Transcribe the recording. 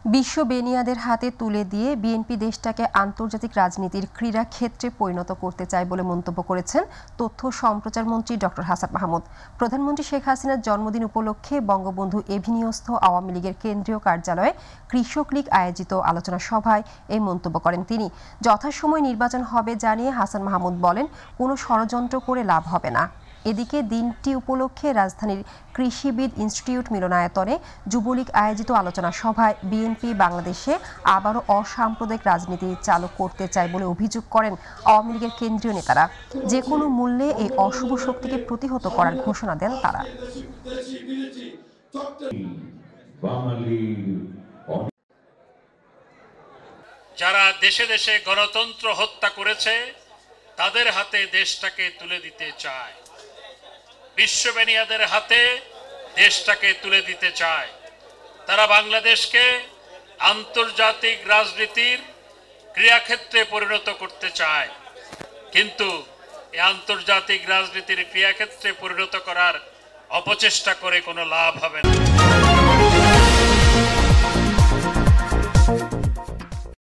বিশ্ব বেনিয়াদের হাতে তুলে দিয়ে বিএনপি দেশটাকে আন্তর্জাতিক রাজনীতির ক্রীড়া ক্ষেত্রে পরিণত করতে চায় বলে মন্তব্য করেছেন তথ্য সম্প্রচার মন্ত্রী ডক্টর হাসান মাহমুদ। প্রধানমন্ত্রী শেখ হাসিনার জন্মদিন উপলক্ষে বঙ্গবন্ধু এভিনিউস্থ আওয়ামী লীগের কেন্দ্রীয় কার্যালয়ে কৃষক লীগ আয়োজিত আলোচনা সভায় এই মন্তব্য করেন তিনি। যথাসময়ে নির্বাচন হবে জানিয়ে হাসান মাহমুদ বলেন, কোনো ষড়যন্ত্র করে লাভ হবে না। এদিকে দিনটি উপলক্ষে রাজধানীর কৃষিবিদ ইনস্টিটিউট মিলনায়তনে যুবলীগ আয়োজিত আলোচনা সভায় বিএনপি বাংলাদেশে আবারও অসাম্প্রদায়িক রাজনীতি চালু করতে চায় বলে অভিযোগ করেন আওয়ামী লীগের কেন্দ্রীয় নেতারা। যে কোনো মূল্যে এই অশুভ শক্তিকে প্রতিহত করার ঘোষণা দেন তারা। যারা দেশে দেশে গণতন্ত্র হত্যা করেছে তাদের হাতে দেশটাকে তুলে দিতে চায়, বিশ্ব বেনিয়াদের হাতে দেশটাকে তুলে দিতে চায়। তারা বাংলাদেশকে আন্তর্জাতিক রাজনীতির ক্রিয়াক্ষেত্রে পরিণত করতে চায়, কিন্তু এই আন্তর্জাতিক রাজনীতির ক্রিয়াক্ষেত্রে পরিণত করার অপচেষ্টা করে কোনো লাভ হবে না।